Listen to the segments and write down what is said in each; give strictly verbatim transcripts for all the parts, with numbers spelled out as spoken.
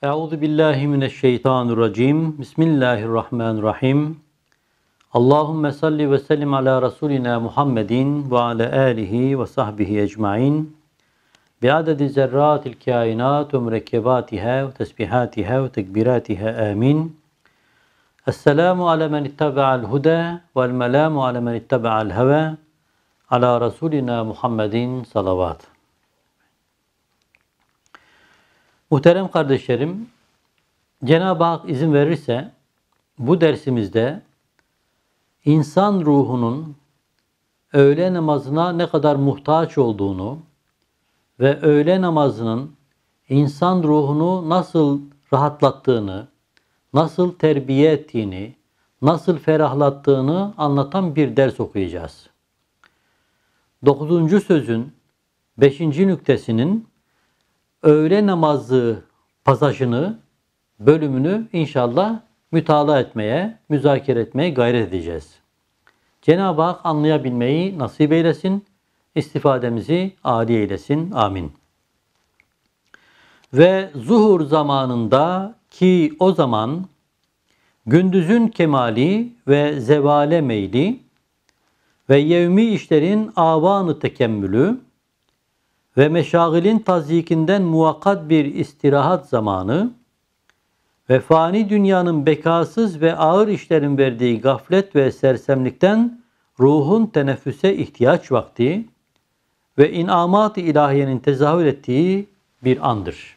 Euzu billahi mineşşeytanirracim. Bismillahirrahmanirrahim. Allahumme salli ve sellim ala Resulina Muhammedin ve ala alihi ve sahbihi ecmaîn. Bi adedi zerratil kainat ve mürekkebatiha ve tesbihatiha ve tekbiratiha amin. Esselamu ala men ittaba'al huda vel melamu ala men ittaba'al heva. Ala Resulina Muhammedin salavat. Muhterem kardeşlerim, Cenab-ı Hak izin verirse bu dersimizde insan ruhunun öğle namazına ne kadar muhtaç olduğunu ve öğle namazının insan ruhunu nasıl rahatlattığını, nasıl terbiye ettiğini, nasıl ferahlattığını anlatan bir ders okuyacağız. Dokuzuncu sözün beşinci nüktesinin öğle namazı pasajını, bölümünü inşallah mütalaa etmeye, müzakere etmeye gayret edeceğiz. Cenab-ı Hak anlayabilmeyi nasip eylesin, istifademizi âli eylesin. Amin. Ve zuhur zamanında ki o zaman gündüzün kemali ve zevale meyli ve yevmi işlerin avanı tekemmülü ve meşagilin tazyikinden muvakkat bir istirahat zamanı ve fani dünyanın bekasız ve ağır işlerin verdiği gaflet ve sersemlikten ruhun teneffüse ihtiyaç vakti ve inamat-ı ilahiyenin tezahür ettiği bir andır.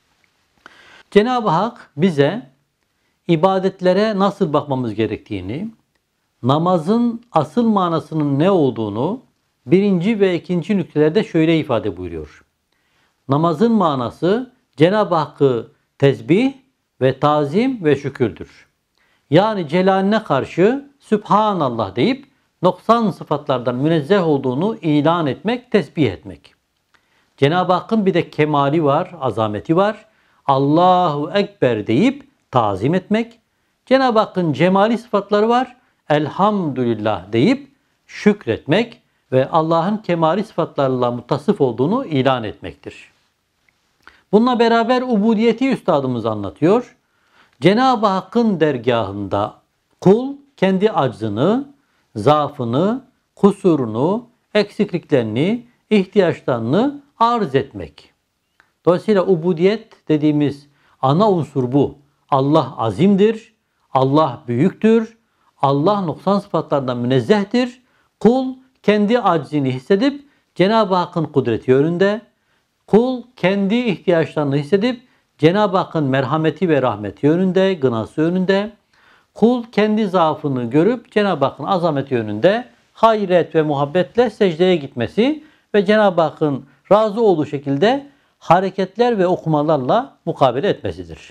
Cenab-ı Hak bize ibadetlere nasıl bakmamız gerektiğini, namazın asıl manasının ne olduğunu birinci ve ikinci nüktelerde şöyle ifade buyuruyor. Namazın manası Cenab-ı Hakk'ı tesbih ve tazim ve şükürdür. Yani celaline karşı Sübhanallah deyip noksan sıfatlardan münezzeh olduğunu ilan etmek, tesbih etmek. Cenab-ı Hakk'ın bir de kemali var, azameti var. Allahu Ekber deyip tazim etmek. Cenab-ı Hakk'ın cemali sıfatları var. Elhamdülillah deyip şükretmek ve Allah'ın kemali sıfatlarla muttasıf olduğunu ilan etmektir. Bununla beraber ubudiyeti üstadımız anlatıyor. Cenab-ı Hakk'ın dergahında kul kendi aczını, zaafını, kusurunu, eksikliklerini, ihtiyaçlarını arz etmek. Dolayısıyla ubudiyet dediğimiz ana unsur bu. Allah azimdir, Allah büyüktür, Allah noksan sıfatlardan münezzehtir. Kul kendi aczini hissedip Cenab-ı Hakk'ın kudreti önünde, kul kendi ihtiyaçlarını hissedip Cenab-ı Hakk'ın merhameti ve rahmeti önünde, gınası önünde, kul kendi zaafını görüp Cenab-ı Hakk'ın azameti önünde hayret ve muhabbetle secdeye gitmesi ve Cenab-ı Hakk'ın razı olduğu şekilde hareketler ve okumalarla mukabele etmesidir.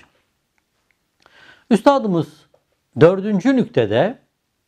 Üstadımız dördüncü nüktede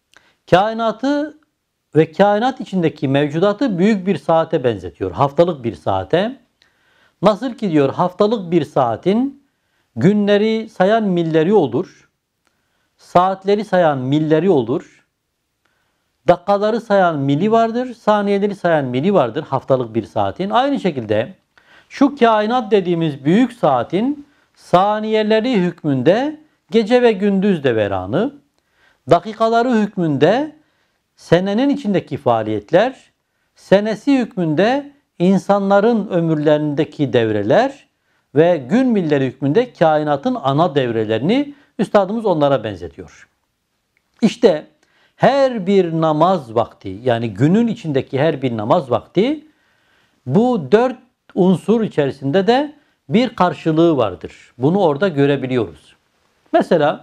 kainatı ve kainat içindeki mevcudatı büyük bir saate benzetiyor. Haftalık bir saate. Nasıl ki diyor haftalık bir saatin günleri sayan milleri olur. Saatleri sayan milleri olur. Dakikaları sayan mili vardır. Saniyeleri sayan mili vardır haftalık bir saatin. Aynı şekilde şu kainat dediğimiz büyük saatin saniyeleri hükmünde gece ve gündüz deveranı, dakikaları hükmünde senenin içindeki faaliyetler, senesi hükmünde insanların ömürlerindeki devreler ve gün milleri hükmünde kainatın ana devrelerini üstadımız onlara benzetiyor. İşte her bir namaz vakti, yani günün içindeki her bir namaz vakti bu dört unsur içerisinde de bir karşılığı vardır. Bunu orada görebiliyoruz. Mesela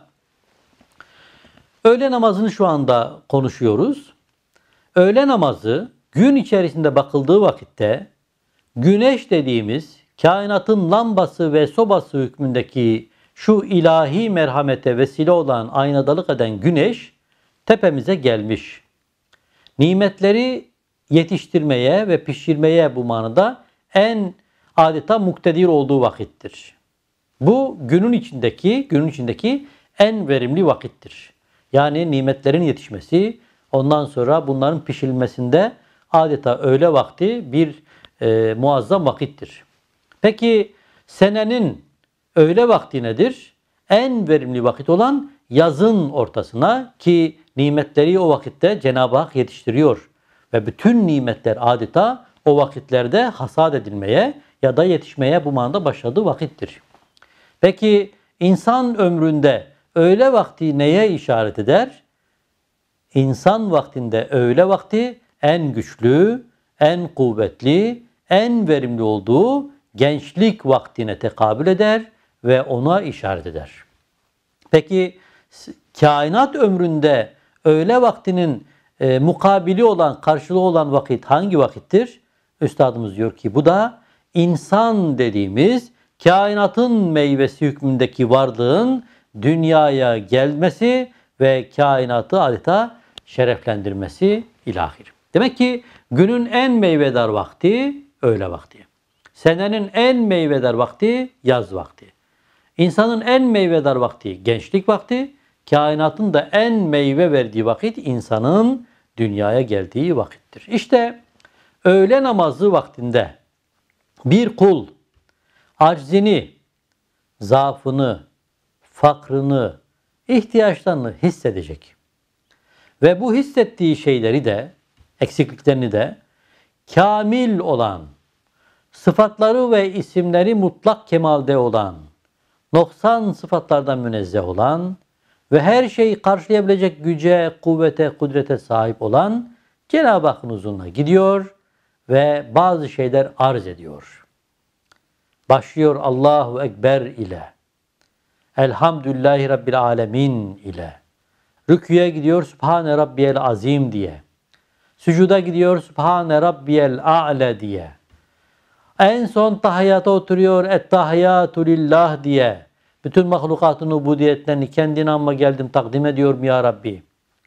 öğle namazını şu anda konuşuyoruz. Öğle namazı gün içerisinde bakıldığı vakitte güneş dediğimiz kainatın lambası ve sobası hükmündeki şu ilahi merhamete vesile olan aynadalık eden güneş tepemize gelmiş. Nimetleri yetiştirmeye ve pişirmeye bu manada en adeta muktedir olduğu vakittir. Bu günün içindeki, günün içindeki en verimli vakittir. Yani nimetlerin yetişmesi, ondan sonra bunların pişirilmesinde adeta öğle vakti bir e, muazzam vakittir. Peki senenin öğle vakti nedir? En verimli vakit olan yazın ortasına, ki nimetleri o vakitte Cenab-ı Hak yetiştiriyor. Ve bütün nimetler adeta o vakitlerde hasat edilmeye ya da yetişmeye bu manada başladığı vakittir. Peki insan ömründe öğle vakti neye işaret eder? İnsan vaktinde öğle vakti en güçlü, en kuvvetli, en verimli olduğu gençlik vaktine tekabül eder ve ona işaret eder. Peki kainat ömründe öğle vaktinin e, mukabili olan, karşılığı olan vakit hangi vakittir? Üstadımız diyor ki bu da insan dediğimiz kainatın meyvesi hükmündeki varlığın dünyaya gelmesi ve kainatı adeta şereflendirmesi ilahir. Demek ki günün en meyvedar vakti öğle vakti. Senenin en meyvedar vakti yaz vakti. İnsanın en meyvedar vakti gençlik vakti. Kainatın da en meyve verdiği vakit insanın dünyaya geldiği vakittir. İşte öğle namazı vaktinde bir kul aczini, zaafını, fakrını, ihtiyaçlarını hissedecek. Ve bu hissettiği şeyleri de, eksikliklerini de kamil olan, sıfatları ve isimleri mutlak kemalde olan, noksan sıfatlardan münezzeh olan ve her şeyi karşılayabilecek güce, kuvvete, kudrete sahip olan Cenab-ı Hakk'ın huzuruna gidiyor ve bazı şeyler arz ediyor. Başlıyor Allahu Ekber ile, Elhamdülillahi Rabbil Alemin ile, rüküye gidiyor Sübhane Rabbiyel Azim diye, sücuda gidiyor Sübhane Rabbiyel A'le diye, en son tahiyyata oturuyor Ettahiyatu Lillah diye, bütün mahlukatın ubudiyetlerini kendine amma geldim takdim ediyorum ya Rabbi.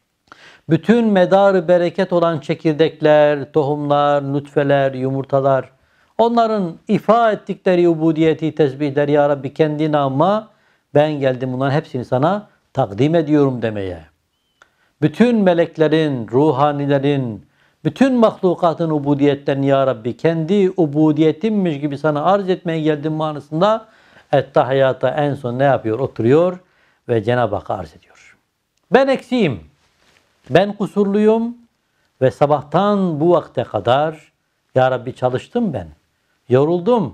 Bütün medarı bereket olan çekirdekler, tohumlar, nutfeler, yumurtalar, onların ifa ettikleri ubudiyeti, tesbihleri ya Rabbi kendine amma ben geldim bunların hepsini sana takdim ediyorum demeye. Bütün meleklerin, ruhanilerin, bütün mahlukatın ubudiyetlerini ya Rabbi kendi ubudiyetimmiş gibi sana arz etmeye geldim manasında Ettahiyata en son ne yapıyor? Oturuyor ve Cenab-ı Hakk'a arz ediyor. Ben eksiğim, ben kusurluyum ve sabahtan bu vakte kadar ya Rabbi çalıştım ben, yoruldum.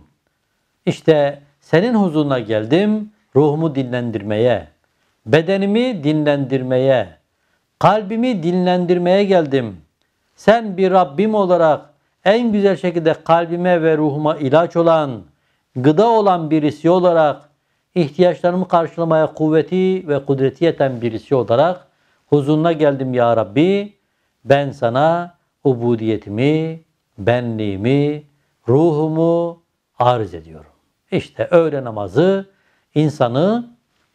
İşte senin huzuruna geldim ruhumu dinlendirmeye, bedenimi dinlendirmeye, kalbimi dinlendirmeye geldim. Sen bir Rabbim olarak en güzel şekilde kalbime ve ruhuma ilaç olan, gıda olan birisi olarak, ihtiyaçlarımı karşılamaya kuvveti ve kudreti yeten birisi olarak huzuruna geldim ya Rabbi. Ben sana ubudiyetimi, benliğimi, ruhumu arz ediyorum. İşte öğle namazı insanı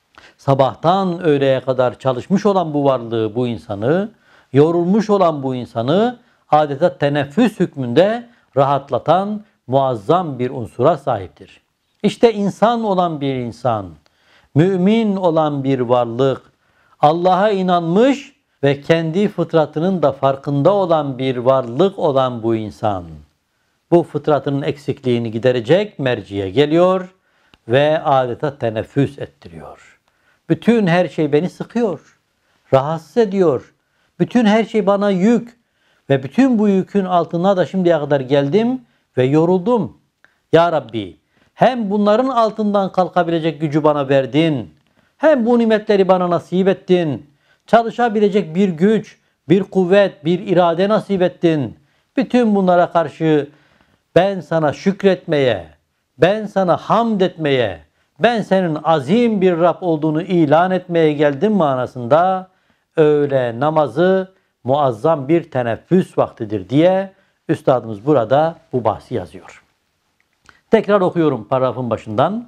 sabahtan öğleye kadar çalışmış olan bu varlığı, bu insanı, yorulmuş olan bu insanı adeta teneffüs hükmünde rahatlatan muazzam bir unsura sahiptir. İşte insan olan bir insan, mümin olan bir varlık, Allah'a inanmış ve kendi fıtratının da farkında olan bir varlık olan bu insan, bu fıtratının eksikliğini giderecek merciye geliyor ve adeta teneffüs ettiriyor. Bütün her şey beni sıkıyor, rahatsız ediyor. Bütün her şey bana yük ve bütün bu yükün altına da şimdiye kadar geldim ve yoruldum. Ya Rabbi, hem bunların altından kalkabilecek gücü bana verdin, hem bu nimetleri bana nasip ettin, çalışabilecek bir güç, bir kuvvet, bir irade nasip ettin. Bütün bunlara karşı ben sana şükretmeye, ben sana hamd etmeye, ben senin azim bir Rab olduğunu ilan etmeye geldim manasında öğle namazı muazzam bir teneffüs vaktidir diye üstadımız burada bu bahsi yazıyor. Tekrar okuyorum paragrafın başından.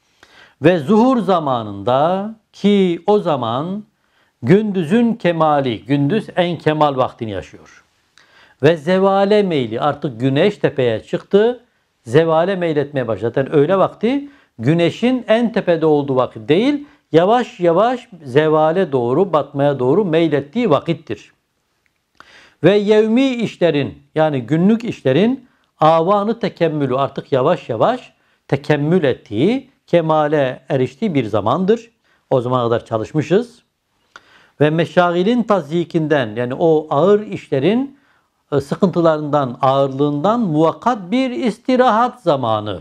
Ve zuhur zamanında, ki o zaman gündüzün kemali, gündüz en kemal vaktini yaşıyor. Ve zevale meyli, artık güneş tepeye çıktı, zevale meyletmeye başladı. Yani öğle vakti güneşin en tepede olduğu vakit değil, yavaş yavaş zevale doğru, batmaya doğru meylettiği vakittir. Ve yevmi işlerin, yani günlük işlerin avanı tekemmülü, artık yavaş yavaş tekemmül ettiği, kemale eriştiği bir zamandır. O zamana kadar çalışmışız. Ve meşagilin tazyikinden, yani o ağır işlerin sıkıntılarından, ağırlığından muvakkat bir istirahat zamanı.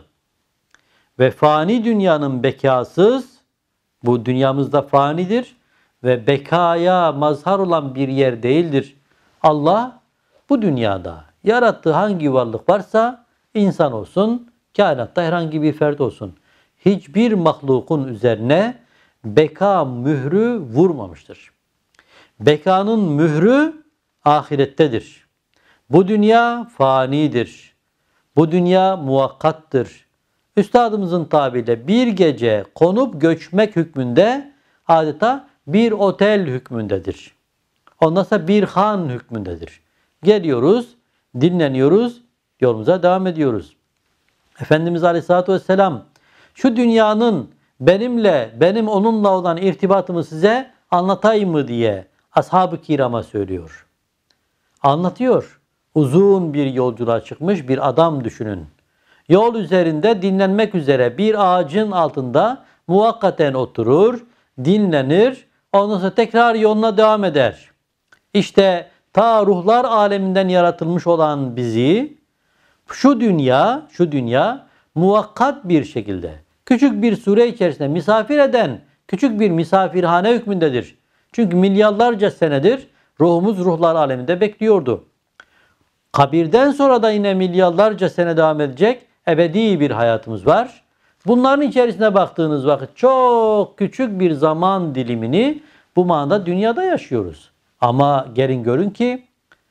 Ve fani dünyanın bekasız, bu dünyamızda fanidir ve bekaya mazhar olan bir yer değildir. Allah bu dünyada yarattığı hangi varlık varsa, insan olsun, kainatta herhangi bir fert olsun, hiçbir mahlukun üzerine beka mührü vurmamıştır. Bekanın mührü ahirettedir. Bu dünya fanidir. Bu dünya muvakkattır. Üstadımızın tabiriyle bir gece konup göçmek hükmünde, adeta bir otel hükmündedir. Ondan sonra bir han hükmündedir. Geliyoruz, dinleniyoruz, yolumuza devam ediyoruz. Efendimiz Aleyhisselatü Vesselam şu dünyanın benimle, benim onunla olan irtibatımı size anlatayım mı diye ashab-ı kirama söylüyor. Anlatıyor. Uzun bir yolculuğa çıkmış bir adam düşünün. Yol üzerinde dinlenmek üzere bir ağacın altında muvakkaten oturur, dinlenir, ondan sonra tekrar yoluna devam eder. İşte ta ruhlar aleminden yaratılmış olan bizi şu dünya, şu dünya muvakkat bir şekilde küçük bir süre içerisinde misafir eden küçük bir misafirhane hükmündedir. Çünkü milyarlarca senedir ruhumuz ruhlar aleminde bekliyordu. Kabirden sonra da yine milyarlarca sene devam edecek ebedi bir hayatımız var. Bunların içerisine baktığınız vakit çok küçük bir zaman dilimini bu manada dünyada yaşıyoruz. Ama gelin görün ki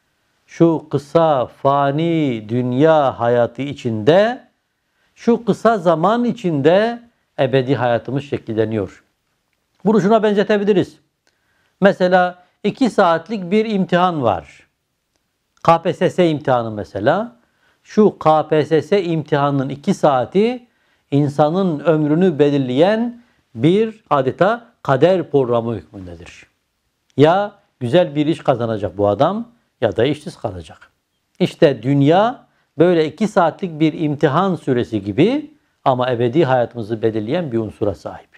şu kısa fani dünya hayatı içinde, şu kısa zaman içinde ebedi hayatımız şekilleniyor. Bunu şuna benzetebiliriz. Mesela iki saatlik bir imtihan var. K P S S imtihanı mesela. Şu K P S S imtihanının iki saati insanın ömrünü belirleyen bir adeta kader programı hükmündedir. Ya güzel bir iş kazanacak bu adam ya da işsiz kalacak. İşte dünya böyle iki saatlik bir imtihan süresi gibi ama ebedi hayatımızı belirleyen bir unsura sahip.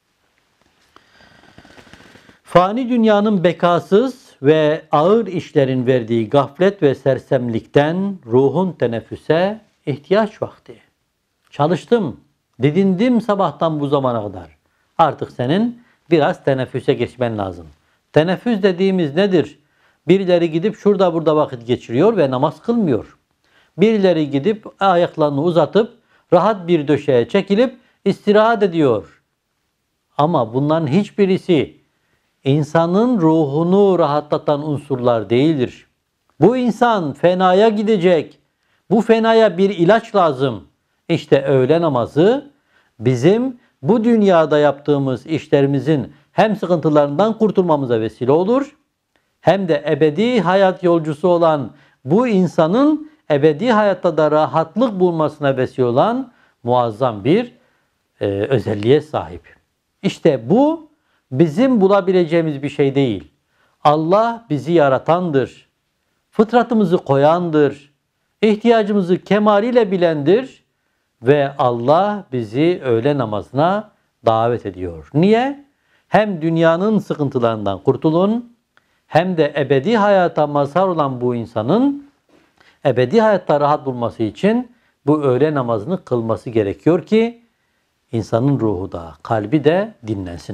Fani dünyanın bekasız ve ağır işlerin verdiği gaflet ve sersemlikten ruhun teneffüse ihtiyaç vakti. Çalıştım, didindim sabahtan bu zamana kadar. Artık senin biraz teneffüse geçmen lazım. Teneffüs dediğimiz nedir? Birileri gidip şurada burada vakit geçiriyor ve namaz kılmıyor. Birileri gidip ayaklarını uzatıp rahat bir döşeye çekilip istirahat ediyor. Ama bunların hiçbirisi insanın ruhunu rahatlatan unsurlar değildir. Bu insan fenaya gidecek. Bu fenaya bir ilaç lazım. İşte öğle namazı bizim bu dünyada yaptığımız işlerimizin hem sıkıntılarından kurtulmamıza vesile olur, hem de ebedi hayat yolcusu olan bu insanın ebedi hayatta da rahatlık bulmasına vesile olan muazzam bir e, özelliğe sahip. İşte bu bizim bulabileceğimiz bir şey değil. Allah bizi yaratandır. Fıtratımızı koyandır. İhtiyacımızı kemaliyle bilendir. Ve Allah bizi öğle namazına davet ediyor. Niye? Hem dünyanın sıkıntılarından kurtulun, hem de ebedi hayata mazhar olan bu insanın ebedi hayatta rahat bulması için bu öğle namazını kılması gerekiyor ki insanın ruhu da, kalbi de dinlensin.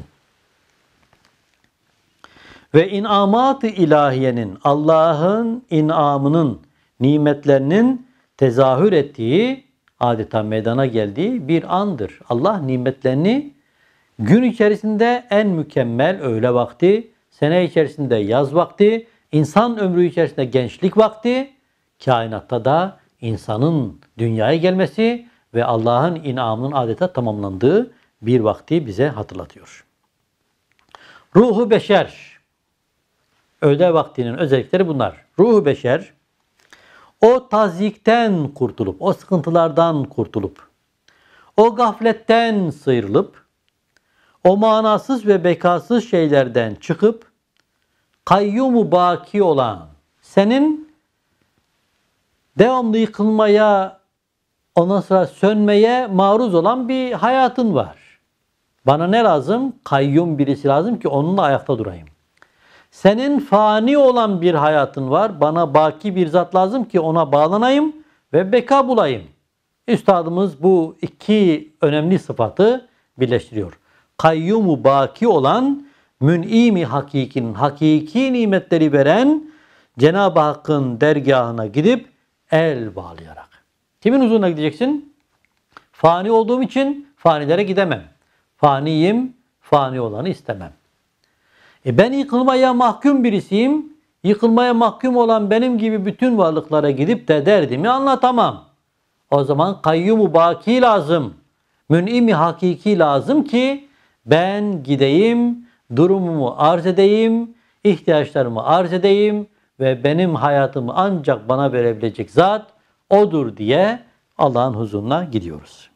Ve inamat-ı ilahiyenin, Allah'ın inamının, nimetlerinin tezahür ettiği, adeta meydana geldiği bir andır. Allah nimetlerini gün içerisinde en mükemmel öğle vakti, sene içerisinde yaz vakti, insan ömrü içerisinde gençlik vakti, kainatta da insanın dünyaya gelmesi ve Allah'ın inamının adeta tamamlandığı bir vakti bize hatırlatıyor. Ruhu beşer, öğle vaktinin özellikleri bunlar. Ruhu beşer, o tazyikten kurtulup, o sıkıntılardan kurtulup, o gafletten sıyrılıp, o manasız ve bekasız şeylerden çıkıp, kayyum-u baki olan, senin devamlı yıkılmaya Ondan sonra sönmeye maruz olan bir hayatın var. Bana ne lazım? Kayyum birisi lazım ki onunla ayakta durayım. Senin fani olan bir hayatın var. Bana baki bir zat lazım ki ona bağlanayım ve beka bulayım. Üstadımız bu iki önemli sıfatı birleştiriyor. Kayyumu baki olan, mün'imi hakikinin hakiki nimetleri veren Cenab-ı Hakk'ın dergahına gidip el bağlayarak. Kimin huzuruna gideceksin? Fani olduğum için fanilere gidemem. Faniyim, fani olanı istemem. E ben yıkılmaya mahkum birisiyim. Yıkılmaya mahkum olan benim gibi bütün varlıklara gidip de derdimi anlatamam. O zaman kayyumu baki lazım. Mün'imi hakiki lazım ki ben gideyim, durumumu arz edeyim, ihtiyaçlarımı arz edeyim ve benim hayatımı ancak bana verebilecek zat odur diye Allah'ın huzuruna gidiyoruz.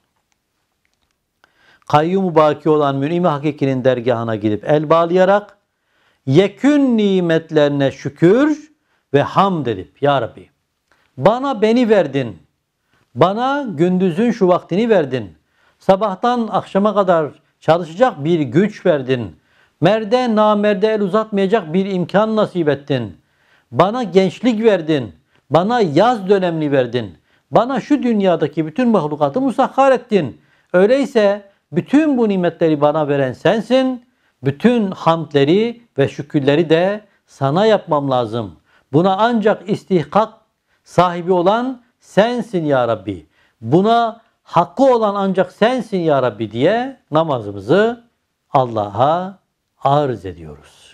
Kayyum-u baki olan mün'im-i hakikinin dergahına gidip el bağlayarak yekün nimetlerine şükür ve hamd edip ya Rabbi bana beni verdin. Bana gündüzün şu vaktini verdin. Sabahtan akşama kadar çalışacak bir güç verdin. Merde namerde el uzatmayacak bir imkan nasip ettin. Bana gençlik verdin. Bana yaz dönemini verdin. Bana şu dünyadaki bütün mahlukatı musakhar ettin. Öyleyse bütün bu nimetleri bana veren sensin. Bütün hamdleri ve şükürleri de sana yapmam lazım. Buna ancak istihkak sahibi olan sensin ya Rabbi. Buna hakkı olan ancak sensin ya Rabbi diye namazımızı Allah'a arz ediyoruz.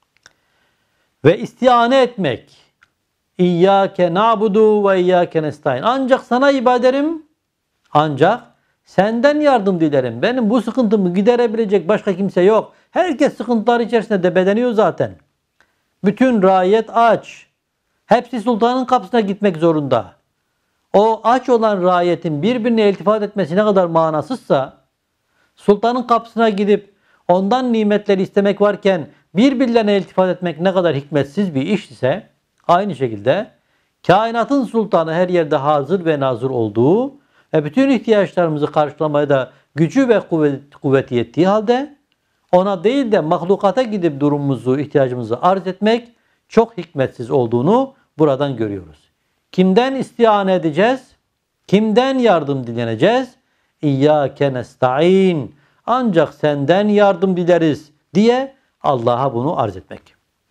Ve istihane etmek. İyyâke na'budu ve iyyâke nestaîn. Ancak sana ibadet ederim. Ancak senden yardım dilerim. Benim bu sıkıntımı giderebilecek başka kimse yok. Herkes sıkıntılar içerisinde debeleniyor zaten. Bütün raiyet aç. Hepsi sultanın kapısına gitmek zorunda. O aç olan raiyetin birbirine iltifat etmesi ne kadar manasızsa, sultanın kapısına gidip ondan nimetleri istemek varken birbirlerine iltifat etmek ne kadar hikmetsiz bir iş ise, aynı şekilde kainatın sultanı her yerde hazır ve nazır olduğu ve bütün ihtiyaçlarımızı karşılamaya da gücü ve kuvvet, kuvveti yettiği halde ona değil de mahlukata gidip durumumuzu, ihtiyacımızı arz etmek çok hikmetsiz olduğunu buradan görüyoruz. Kimden istihane edeceğiz? Kimden yardım dileneceğiz? İyyâke nestaîn. Ancak senden yardım dileriz diye Allah'a bunu arz etmek.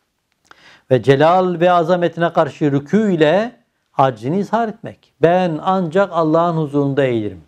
Ve celal ve azametine karşı rükû ile aczini izhar etmek. Ben ancak Allah'ın huzurunda eğilirim.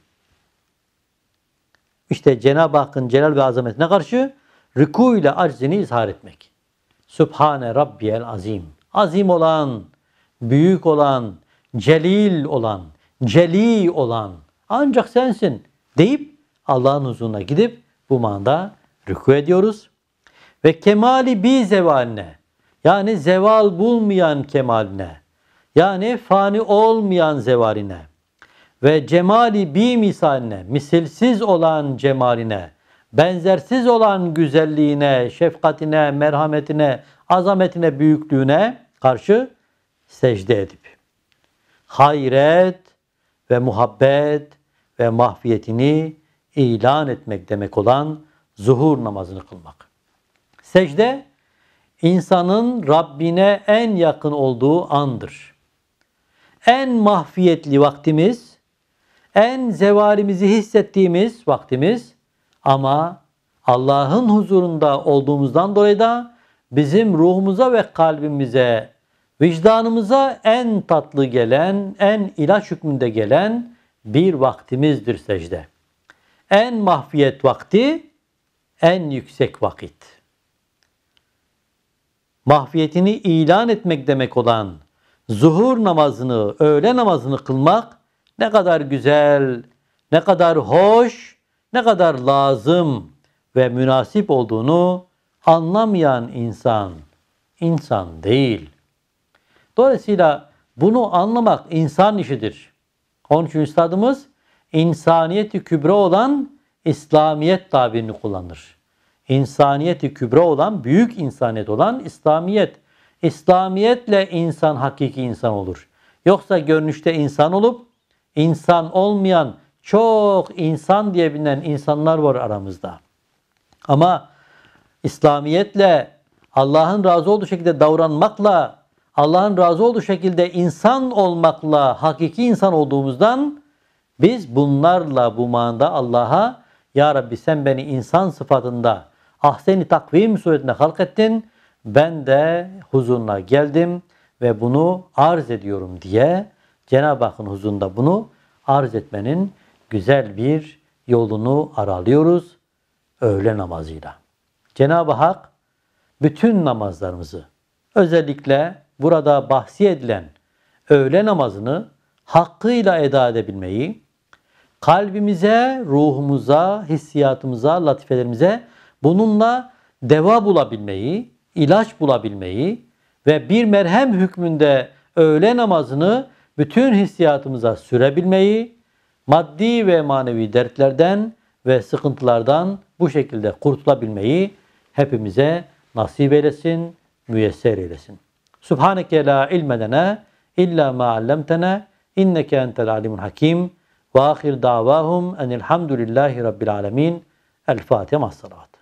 İşte Cenab-ı Hakk'ın celal ve azametine karşı rükû ile aczini izhar etmek. Sübhane Rabbiyel azim. Azim olan, büyük olan, celil olan, celi olan ancak sensin deyip Allah'ın huzuruna gidip bu manada rükû ediyoruz. Ve kemali bi zevaline, yani zeval bulmayan kemaline, yani fani olmayan zevaline ve cemali bi misaline, misilsiz olan cemaline, benzersiz olan güzelliğine, şefkatine, merhametine, azametine, büyüklüğüne karşı secde edip hayret ve muhabbet ve mahfiyetini ilan etmek demek olan zuhur namazını kılmak. Secde, insanın Rabbine en yakın olduğu andır. En mahfiyetli vaktimiz, en zevalimizi hissettiğimiz vaktimiz ama Allah'ın huzurunda olduğumuzdan dolayı da bizim ruhumuza ve kalbimize, vicdanımıza en tatlı gelen, en ilaç hükmünde gelen bir vaktimizdir secde. En mahfiyet vakti, en yüksek vakit. Mahfiyetini ilan etmek demek olan zuhur namazını, öğle namazını kılmak ne kadar güzel, ne kadar hoş, ne kadar lazım ve münasip olduğunu anlamayan insan, insan değil. Dolayısıyla bunu anlamak insan işidir. Onun için üstadımız insaniyeti kübra olan İslamiyet tabirini kullanır. İnsaniyeti kübra olan, büyük insaniyet olan İslamiyet. İslamiyetle insan hakiki insan olur. Yoksa görünüşte insan olup insan olmayan, çok insan diye bilinen insanlar var aramızda. Ama İslamiyetle, Allah'ın razı olduğu şekilde davranmakla, Allah'ın razı olduğu şekilde insan olmakla, hakiki insan olduğumuzdan biz bunlarla bu manada Allah'a, Ya Rabbi sen beni insan sıfatında ahsen-i takvim suretinde halkettin, ben de huzuruna geldim ve bunu arz ediyorum diye Cenab-ı Hakk'ın huzurunda bunu arz etmenin güzel bir yolunu aralıyoruz öğle namazıyla. Cenab-ı Hak bütün namazlarımızı, özellikle burada bahsi edilen öğle namazını hakkıyla eda edebilmeyi, kalbimize, ruhumuza, hissiyatımıza, latifelerimize bununla deva bulabilmeyi, ilaç bulabilmeyi ve bir merhem hükmünde öğle namazını bütün hissiyatımıza sürebilmeyi, maddi ve manevi dertlerden ve sıkıntılardan bu şekilde kurtulabilmeyi hepimize nasip eylesin, müyesser eylesin. Subhaneke la ilme lena illa ma allamtena inneke entel alimul hakim ve ahir davahum enilhamdülillahi rabbil alemin. El Fatiha ma'as salavat.